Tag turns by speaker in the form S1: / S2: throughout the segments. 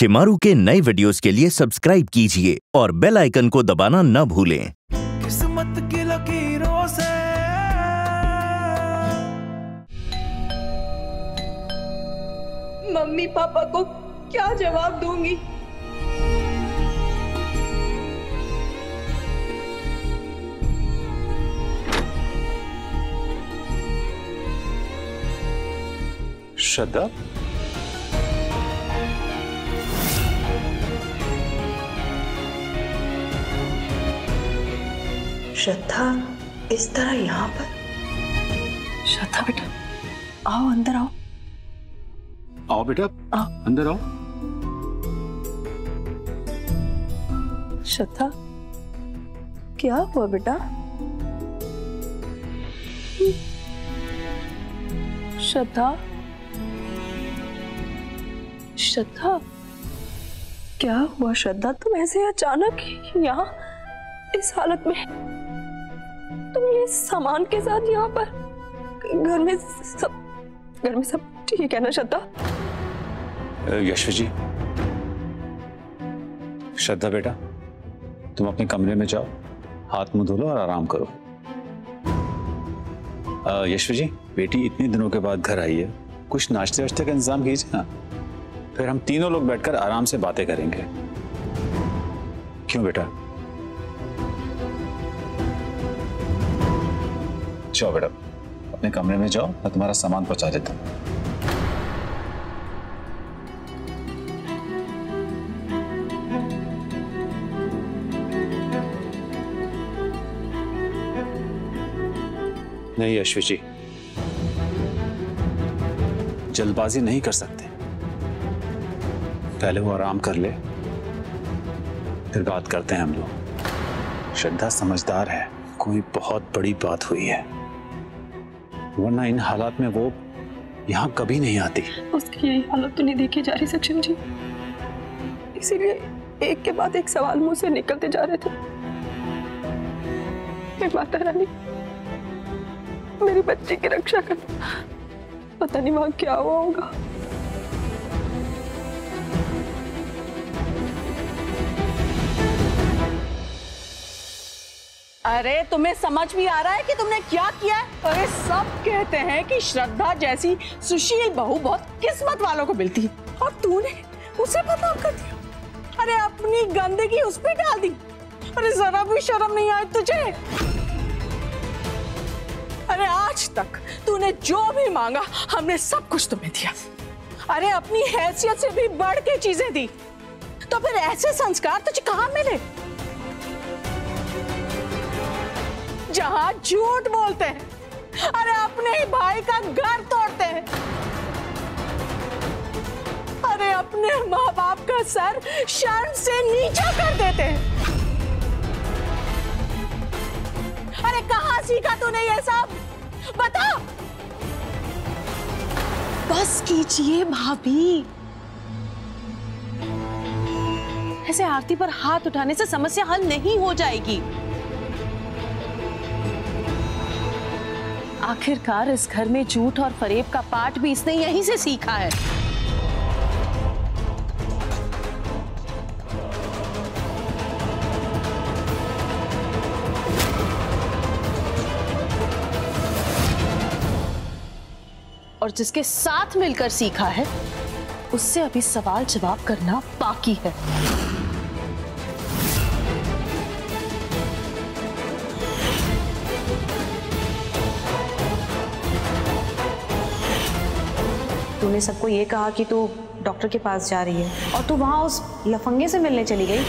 S1: शेमारू के नए वीडियोस के लिए सब्सक्राइब कीजिए और बेल आइकन को दबाना न भूलें।
S2: किस्मत की लकीरों से
S3: मम्मी पापा को क्या जवाब दूंगी?
S4: श्रद्धा,
S3: श्रद्धा इस तरह यहाँ पर? श्रद्धा बेटा आओ, अंदर आओ।
S4: आओ बेटा, अंदर आओ।
S3: श्रद्धा क्या हुआ बेटा? श्रद्धा, श्रद्धा क्या हुआ? श्रद्धा तुम ऐसे अचानक यहाँ इस हालत में, तुम ये सामान के साथ यहाँ पर? घर में सब ठीक है ना श्रद्धा?
S4: यशवी जी, श्रद्धा बेटा तुम अपने कमरे में जाओ, हाथ मुंह धो लो और आराम करो। यशवी जी, बेटी इतने दिनों के बाद घर आई है, कुछ नाश्ते वाश्ते का इंतजाम कीजिए ना, फिर हम तीनों लोग बैठकर आराम से बातें करेंगे। क्यों बेटा? जाओ बेटा, अपने कमरे में जाओ, मैं तुम्हारा सामान पहुंचा देता हूं। नहीं यशवी जी, जल्दबाजी नहीं कर सकते, पहले वो आराम कर ले, फिर बात करते हैं हम लोग। श्रद्धा समझदार है, कोई बहुत बड़ी बात हुई है, वरना इन हालात में वो यहाँ कभी नहीं आती। उसकी यही हालत तो नहीं देखी जा रही सचिन जी,
S3: इसीलिए एक के बाद एक सवाल मुंह से निकलते जा रहे थे। माता रानी मेरी बच्ची की रक्षा कर, पता नहीं वहां क्या हुआ होगा।
S5: अरे तुम्हें समझ भी आ रहा है कि तुमने क्या किया है? अरे सब कहते हैं कि श्रद्धा जैसी सुशील बहू बहुत किस्मत वालों को मिलती है, और तूने उसे बदनाम कर दिया। अरे अपनी गंदगी उस पे डाल दी। अरे जरा भी शर्म नहीं आई तुझे? अरे आज तक तूने जो भी मांगा हमने सब कुछ तुम्हें दिया। अरे अपनी हैसियत से भी बढ़ के चीजें दी, तो फिर ऐसे संस्कार तुझे कहां मिले? जहां झूठ बोलते हैं, अरे अपने ही भाई का घर तोड़ते हैं, अरे अपने माँ बाप का सर शर्म से नीचा कर देते हैं। अरे कहां सीखा तूने ये सब? बता।
S6: बस कीजिए भाभी, ऐसे आरती पर हाथ उठाने से समस्या हल नहीं हो जाएगी। आखिरकार इस घर में झूठ और फरेब का पाठ भी इसने यहीं से सीखा है। और जिसके साथ मिलकर सीखा है, उससे अभी सवाल जवाब करना बाकी है।
S7: तूने सबको ये कहा कि तू डॉक्टर के पास जा रही है, और तू वहां उस लफंगे से मिलने चली गई।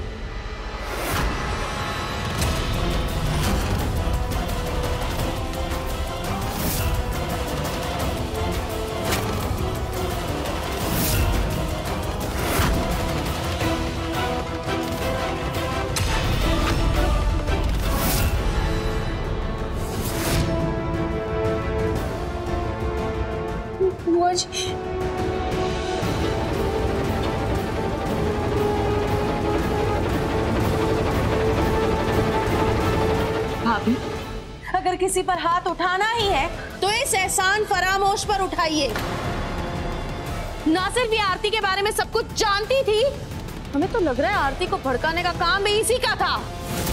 S6: भाभी, अगर किसी पर हाथ उठाना ही है तो इस एहसान फरामोश पर उठाइए। ना सिर्फ ये आरती के बारे में सब कुछ जानती थी, हमें तो लग रहा है आरती को भड़काने का काम भी इसी का था।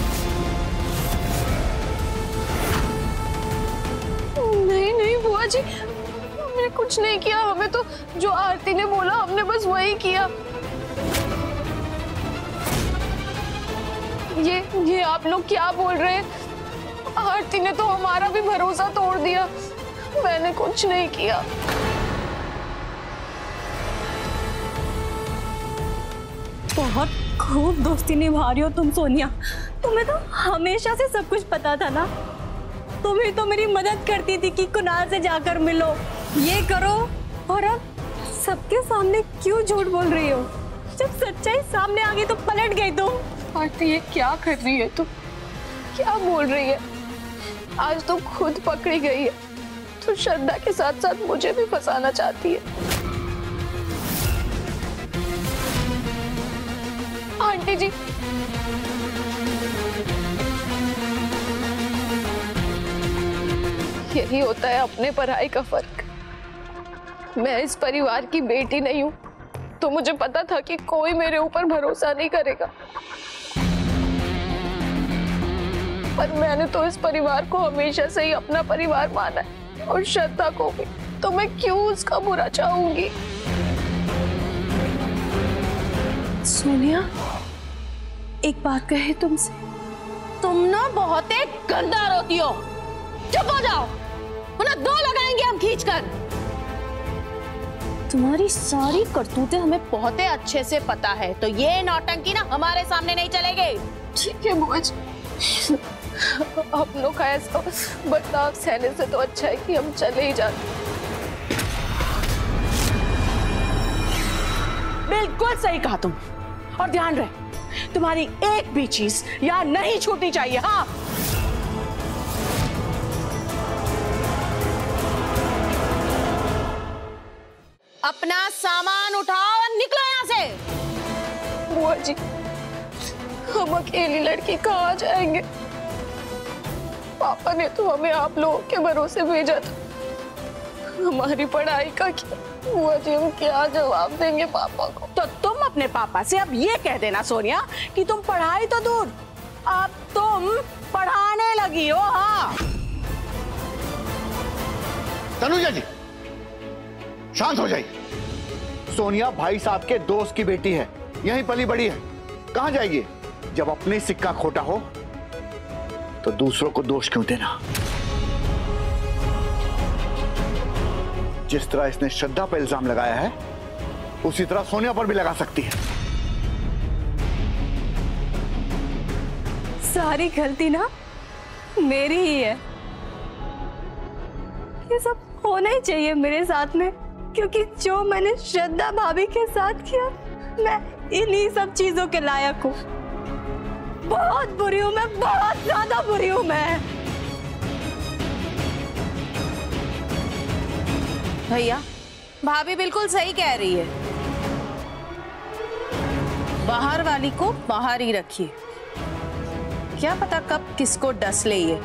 S3: नहीं नहीं बुआ जी, हमने कुछ नहीं किया। हमें तो जो आरती ने बोला हमने बस वही किया। ये आप लोग क्या बोल रहे हैं? आरती ने तो हमारा भी भरोसा तोड़ दिया। मैंने कुछ नहीं किया।
S8: बहुत खूब दोस्ती निभा रही हो तुम सोनिया। तुम्हें तो हमेशा से सब कुछ पता था ना। तुम ही तो मेरी मदद करती थी कि कुणाल से जाकर मिलो, ये करो, और अब सबके सामने क्यों झूठ बोल रही हो? जब सच्चाई सामने आ गई तो पलट गई तुम।
S3: आरती ये क्या कर रही है तू? क्या बोल रही है? आज तो खुद पकड़ी गई है तो श्रद्धा के साथ साथ मुझे भी फंसाना चाहती है। आंटी जी, यही होता है अपने पराई का फर्क। मैं इस परिवार की बेटी नहीं हूं तो मुझे पता था कि कोई मेरे ऊपर भरोसा नहीं करेगा, पर मैंने तो इस परिवार को हमेशा से ही अपना परिवार माना है, और श्रद्धा को भी। तो मैं क्यों उसका बुरा चाहूंगी?
S8: सोनिया, एक बात कहे तुमसे।
S6: तुम ना बहुत एक गंदा रोती हो। चुप हो जाओ, वरना दो लगाएंगे हम खींचकर। तुम्हारी सारी करतूतें हमें बहुत अच्छे से पता है, तो ये नौटंकी ना हमारे सामने नहीं चलेगी।
S3: ठीक है बुआ जी, अपनों का ऐसा बर्ताव सहने से तो अच्छा है कि हम चले ही जाते।
S5: बिल्कुल सही कहा तुम, और ध्यान रहे तुम्हारी एक भी चीज यहाँ नहीं छूटनी चाहिए। हाँ,
S6: अपना सामान उठाओ और निकलो यहाँ से।
S3: बुआ जी, हम अकेली लड़की कहाँ जाएंगे? पापा ने तो हमें आप लोगों के भरोसे भेजा था। हमारी पढ़ाई का क्या? बुआ जी, हम क्या जवाब देंगे पापा को?
S5: तो तुम अपने पापा से अब ये कह देना सोनिया कि तुम पढ़ाई तो दूर, अब तुम पढ़ाने लगी हो। हाँ,
S9: तनुजा जी शांत हो जाइए। सोनिया भाई साहब के दोस्त की बेटी है, यहीं पली बड़ी है, कहां जाएगी? जब अपने सिक्का खोटा हो तो दूसरों को दोष क्यों देना? जिस तरह इसने श्रद्धा पर इल्जाम लगाया है उसी तरह सोनिया पर भी लगा सकती है।
S8: सारी गलती ना मेरी ही है। ये सब होना ही चाहिए मेरे साथ में, क्योंकि जो मैंने श्रद्धा भाभी के साथ किया, मैं इन्हीं सब चीजों के लायक हूँ। बहुत बुरी हूँ मैं, बहुत ज्यादा बुरी हूँ मैं।
S6: भैया, भाभी बिल्कुल सही कह रही है। बाहर वाली को बाहर ही रखिए, क्या पता कब किसको डस ले ये।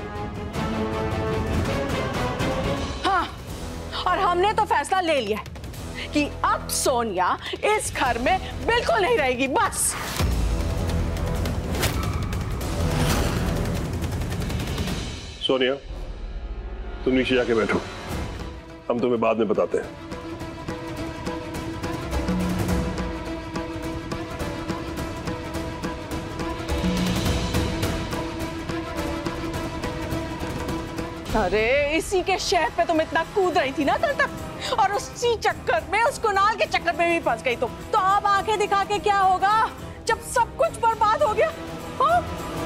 S5: हाँ, और हमने तो फैसला ले लिया कि अब सोनिया इस घर में बिल्कुल नहीं रहेगी। बस
S10: सोनिया, तुम नीचे जाके बैठो, हम तुम्हें बाद में बताते हैं।
S5: अरे इसी के शहर पे तुम इतना कूद रही थी ना कल तक, और उसी चक्कर में, उस कुणाल के चक्कर में भी फंस गई तुम। तो अब आंखें दिखा के क्या होगा जब सब कुछ बर्बाद हो गया? हाँ?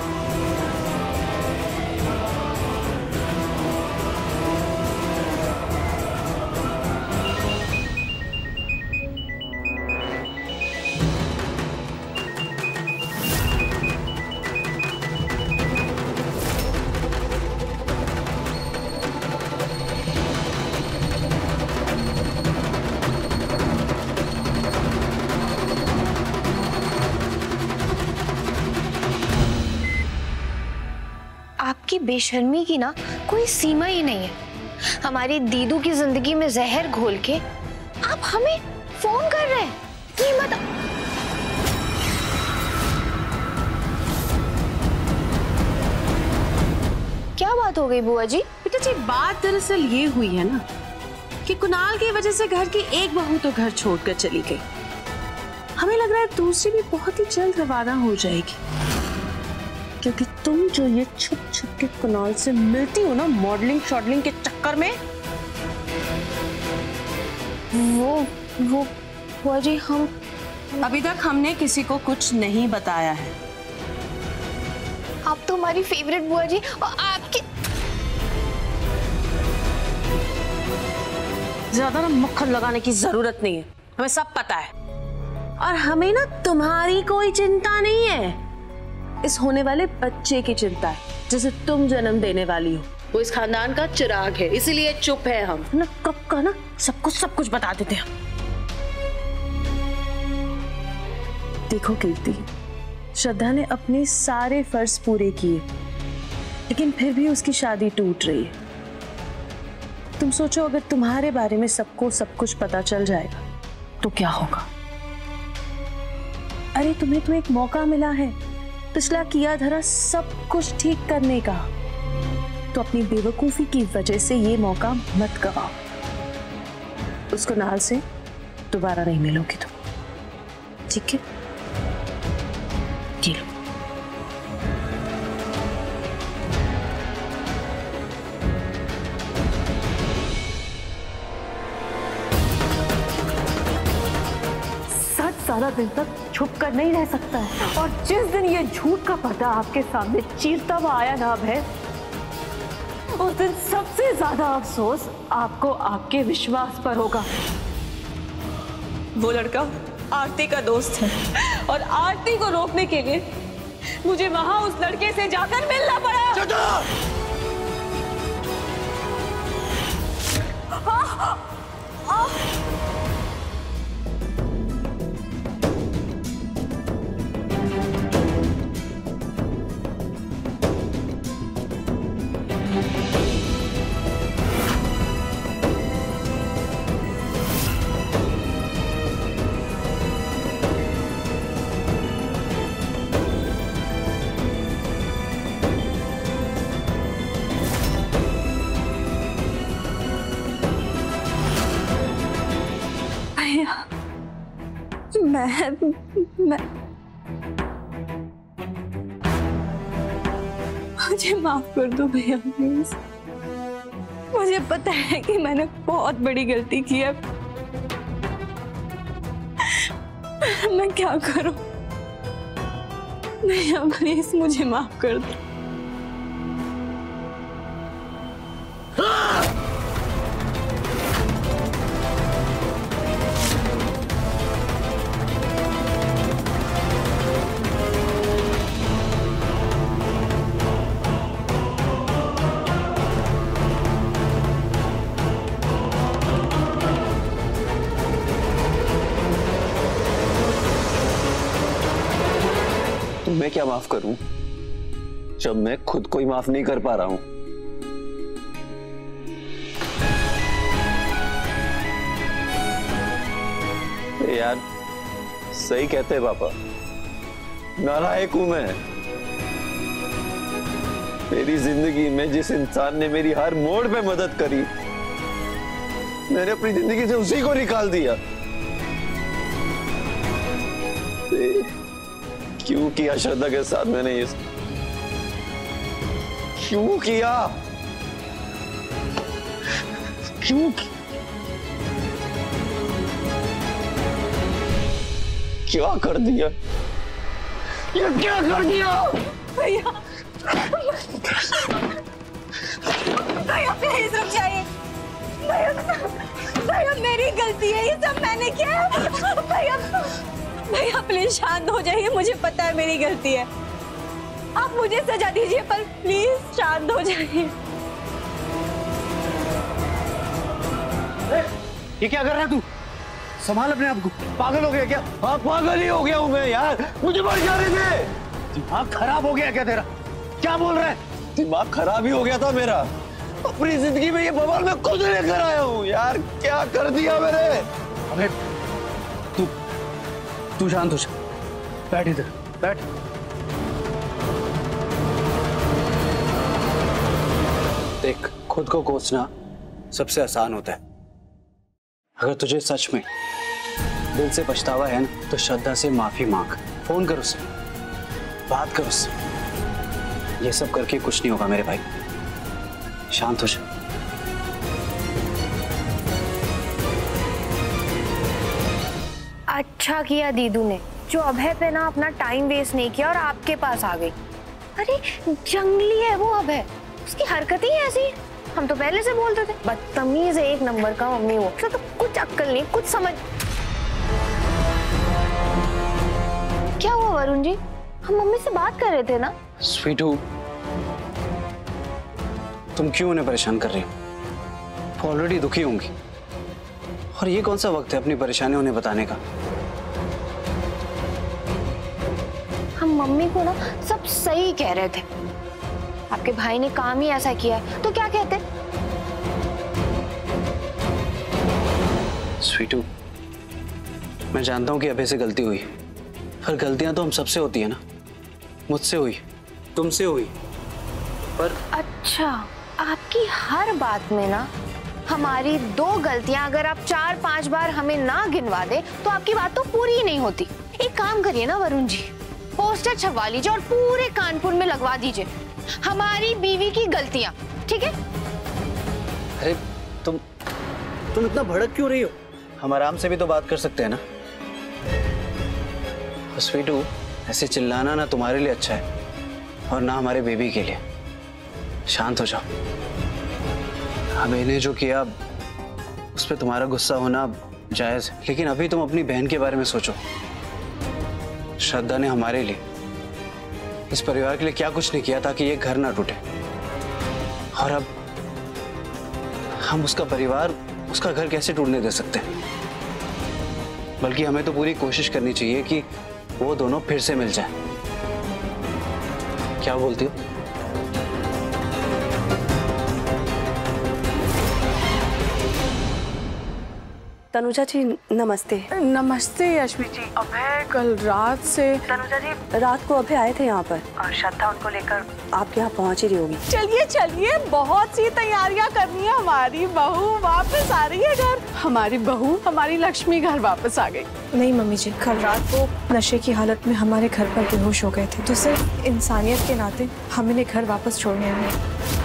S11: आपकी बेशर्मी की ना कोई सीमा ही नहीं है। हमारी दीदू की जिंदगी में जहर घोल के आप हमें फोन कर रहे हैं। कीमत क्या बात हो गई बुआ जी?
S6: बेटा जी, बात दरअसल ये हुई है ना कि कुणाल की वजह से घर की एक बहू तो घर छोड़कर चली गई। हमें लग रहा है दूसरी भी बहुत ही जल्द रवाना हो जाएगी, क्योंकि तुम जो ये छुप छुप के कुणाल से मिलती हो ना मॉडलिंग शॉडलिंग के चक्कर में।
S11: वो बुआ जी, हम
S6: अभी तक हमने किसी को कुछ नहीं बताया है।
S11: आप तो हमारी फेवरेट बुआ जी, और आपके
S6: ज्यादा ना मक्खन लगाने की जरूरत नहीं है, हमें सब पता है। और हमें ना तुम्हारी कोई चिंता नहीं है, इस होने वाले बच्चे की चिंता है जिसे तुम जन्म देने वाली हो। वो इस खानदान का चिराग है, इसीलिए चुप है हम ना। कब का ना सब कुछ बता देते हैं। देखो कीर्ति, श्रद्धा ने अपने सारे फर्ज पूरे किए, लेकिन फिर भी उसकी शादी टूट रही है। तुम सोचो, अगर तुम्हारे बारे में सबको सब कुछ पता चल जाएगा तो क्या होगा? अरे तुम्हें तो एक मौका मिला है पिछला किया धरा सब कुछ ठीक करने का, तो अपनी बेवकूफी की वजह से ये मौका मत गवाओ। उस कुणाल से दोबारा नहीं मिलोगी तुम, ठीक है? जी लो।
S3: ज्यादा दिन तक छुप कर नहीं रह सकता है, और जिस दिन ये झूठ का पर्दा आपके सामने चीरता हुआ आया ना अभय, उस दिन सबसे ज्यादा अफसोस आपको आपके विश्वास पर होगा। वो लड़का आरती का दोस्त है, और आरती को रोकने के लिए मुझे वहां उस लड़के से जाकर मिलना पड़ा। मैं मुझे माफ कर दो भैया प्लीज। मुझे पता है कि मैंने बहुत बड़ी गलती की है, मैं क्या करूं? भैया प्लीज मुझे माफ कर दो।
S12: मैं क्या माफ करूं जब मैं खुद को ही माफ नहीं कर पा रहा हूं? यार सही कहते हैं पापा, नालायक हूं मैं। मेरी जिंदगी में जिस इंसान ने मेरी हर मोड़ पे मदद करी, मैंने अपनी जिंदगी से उसी को निकाल दिया। क्यों किया श्रद्धा के साथ मैंने ये? क्यों किया? क्यों? क्या कर दिया? ये क्या कर दिया?
S3: भैया भैया प्लीज रुक जाइए। भैया मेरी गलती है, ये सब मैंने किया है। भैया प्लीज शांत हो जाइए, मुझे पता है मेरी गलती है। आप मुझे सजा दीजिए, पर प्लीज शांत हो जाइए।
S9: ये क्या कर रहा है तू? संभाल अपने आप को। पागल हो गया क्या?
S12: हाँ पागल ही हो गया हूं मैं यार, मुझे मर जाने दे।
S9: दिमाग खराब हो गया क्या तेरा? क्या बोल रहा है?
S12: दिमाग खराब ही हो गया था मेरा। अपनी जिंदगी में ये बवाल मैं खुद लेकर आया हूँ यार। क्या कर दिया मैंने?
S9: अबे
S13: तू शांत हो जा, बैठ इधर, बैठ। देख, खुद को कोसना सबसे आसान होता है। अगर तुझे सच में दिल से पछतावा है ना, तो श्रद्धा से माफी मांग, फोन कर उससे, बात कर उससे। ये सब करके कुछ नहीं होगा मेरे भाई, शांत हो जा।
S11: अच्छा किया दीदू ने जो अभय पे ना अपना टाइम वेस्ट नहीं किया और आपके पास आ गई। अरे जंगली है वो अभय, उसकी हरकतें ही ऐसी है। हम तो पहले से बोलते थे, बदतमीज है एक नंबर का मम्मी वो, तो कुछ अक्ल नहीं, कुछ समझ। क्या हुआ वरुण जी, हम मम्मी से बात कर रहे थे ना।
S13: स्वीटू, तुम क्यों उन्हें परेशान कर रही हो? वो ऑलरेडी दुखी होंगी, और ये कौन सा वक्त है अपनी परेशानी उन्हें बताने का?
S11: हम मम्मी को ना सब सही कह रहे थे, आपके भाई ने काम ही ऐसा किया है, तो क्या कहते?
S13: स्वीटू, मैं जानता हूँ कि अभय से गलती हुई, पर गलतियां तो हम सबसे होती है ना। मुझसे हुई, तुमसे हुई, पर
S11: अच्छा, आपकी हर बात में ना हमारी 2 गलतियां अगर आप 4-5 बार हमें ना गिनवा दे तो आपकी बात तो पूरी ही नहीं होती। एक काम करिए ना वरुण जी, पोस्टर छपवा लीजिए और पूरे कानपुर में लगवा दीजिए, हमारी बीवी की गलतियां, ठीक है?
S13: अरे तुम इतना भड़क क्यों रही हो? हम आराम से भी तो बात कर सकते हैं ना। स्वीटू, ऐसे चिल्लाना ना तुम्हारे लिए अच्छा है और ना हमारे बेबी के लिए। शांत हो जाओ। हमें जो किया उस पर तुम्हारा गुस्सा होना जायज है, लेकिन अभी तुम अपनी बहन के बारे में सोचो। श्रद्धा ने हमारे लिए, इस परिवार के लिए क्या कुछ नहीं किया ताकि ये घर ना टूटे, और अब हम उसका परिवार, उसका घर कैसे टूटने दे सकते हैं? बल्कि हमें तो पूरी कोशिश करनी चाहिए कि वो दोनों फिर से मिल जाएं। क्या बोलती हो?
S3: तनुजा जी नमस्ते।
S5: नमस्ते यश्वी जी। अभय कल रात से,
S3: तनुजा जी रात को अभय आए थे यहाँ पर और श्रद्धा उनको लेकर आपके यहाँ पहुँच ही रही होगी।
S5: चलिए चलिए, बहुत सी तैयारियां करनी है। हमारी बहू वापस आ रही है घर, हमारी बहू, हमारी लक्ष्मी घर वापस आ गई।
S8: नहीं मम्मी जी, कल रात को नशे की हालत में हमारे घर पर बेहोश हो गए थे, तो सिर्फ इंसानियत के नाते हम इन्हें घर वापस छोड़ने आए।